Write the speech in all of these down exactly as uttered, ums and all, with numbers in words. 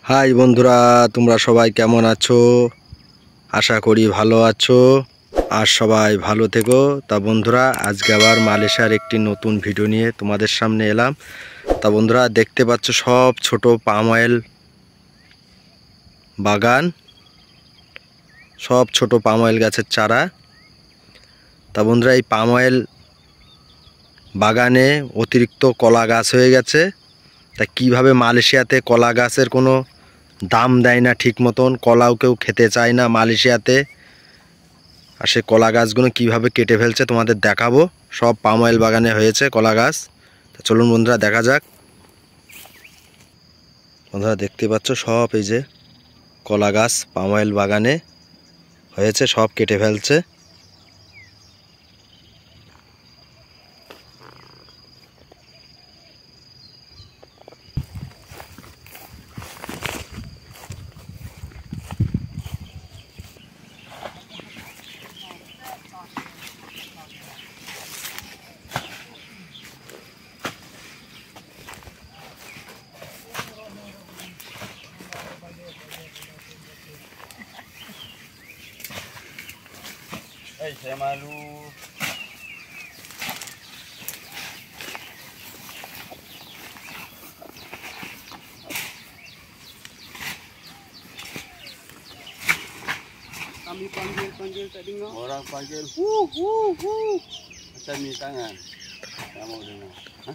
High বন্ধুরা, তোমরা সবাই কেমন আছো? আশা করি ভালো আছো আর সবাই ভালো থেকো। তা বন্ধুরা, আজকে আবার মালয়েশিয়ার একটি নতুন ভিডিও নিয়ে তোমাদের সামনে এলাম। তা বন্ধুরা, দেখতে পাচ্ছ সব ছোট পাম অয়েল বাগান, সব ছোট পাম অয়েল গাছের চারা। তা বন্ধুরা, এই পাম অয়েল বাগানে অতিরিক্ত কলা গাছ হয়ে গেছে। তা কীভাবে মালয়েশিয়াতে কলা গাছের কোনো দাম দেয় না ঠিক মতন, কলাও কেউ খেতে চায় না মালয়েশিয়াতে, আর সে কলা গাছগুলো কীভাবে কেটে ফেলছে তোমাদের দেখাবো। সব পাম অয়েল বাগানে হয়েছে কলা গাছ। তা চলুন বন্ধুরা দেখা যাক। বন্ধুরা দেখতে পাচ্ছ সব এই যে কলা গাছ পাম অয়েল বাগানে হয়েছে, সব কেটে ফেলছে। Eh, saya malu. Kami panggil-panggil tak dengar. Orang panggil, hu hu hu. Macam ni tangan. Tak mau dengar. Ha?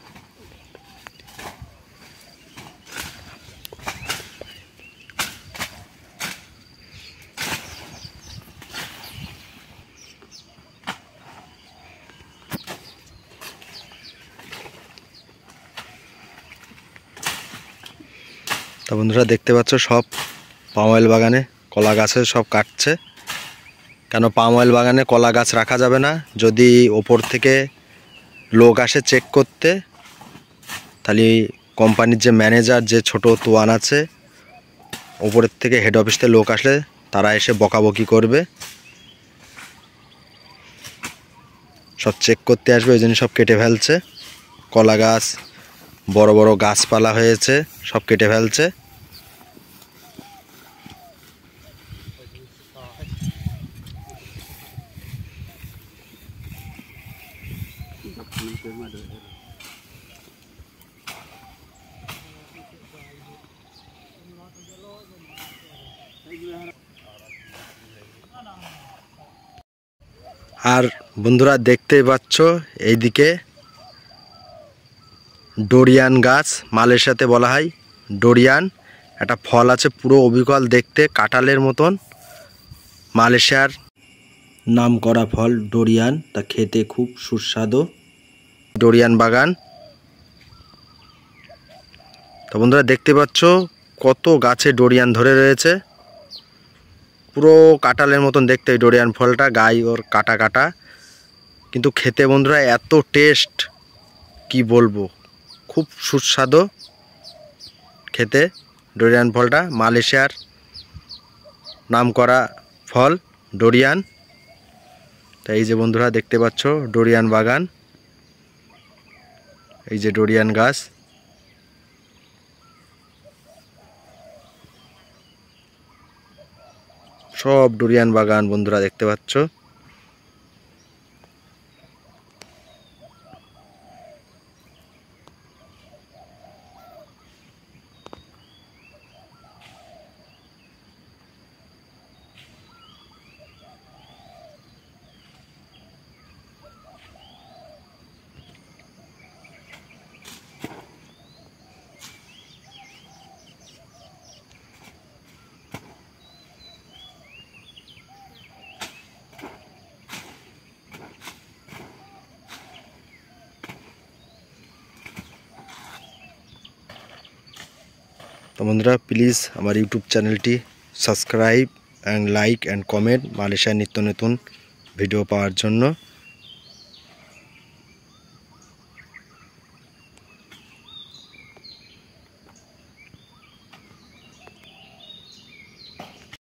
তা বন্ধুরা দেখতে পাচ্ছ সব পাম অয়েল বাগানে কলা গাছে সব কাটছে। কেন পাম অয়েল বাগানে কলা গাছ রাখা যাবে না, যদি ওপর থেকে লোক আসে চেক করতে, তাহলে কোম্পানির যে ম্যানেজার, যে ছোট তোয়ান আছে, ওপরের থেকে হেড অফিস থেকে লোক আসলে তারা এসে বকাবকি করবে, সব চেক করতে আসবে। ওই জন্য সব কেটে ফেলছে কলা গাছ, বড় বড় গাছপালা হয়েছে সব কেটে ফেলছে। আর বন্ধুরা দেখতেই পাচ্ছ এইদিকে ডোরিয়ান গাছ, মালয়েশিয়াতে বলা হয় ডোরিয়ান। একটা ফল আছে পুরো অবিকল দেখতে, কাঁঠালের মতন। মালয়েশিয়ার নাম করা ফল ডোরিয়ান, তা খেতে খুব সুস্বাদু। ডোরিয়ান বাগান। তো বন্ধুরা দেখতে পাচ্ছ কত গাছে ডোরিয়ান ধরে রয়েছে, পুরো কাঁঠালের মতন দেখতে এই ডোরিয়ান ফলটা, গায়ে ওর কাটা কাটা, কিন্তু খেতে বন্ধুরা এত টেস্ট কি বলবো, খুব সুস্বাদু খেতে ডোরিয়ান ফলটা। মালয়েশিয়ার নাম করা ফল ডোরিয়ান। তাই এই যে বন্ধুরা দেখতে পাচ্ছ ডোরিয়ান বাগান, এই যে ডোরিয়ান গাছ। সব ডোরিয়ান বাগান বন্ধুরা দেখতে পাচ্ছ। তো বন্ধুরা প্লিজ আমার ইউটিউব চ্যানেলটি subscribe and like and comment মালয়েশিয়ার নিত্য নতুন ভিডিও পাওয়ার জন্য।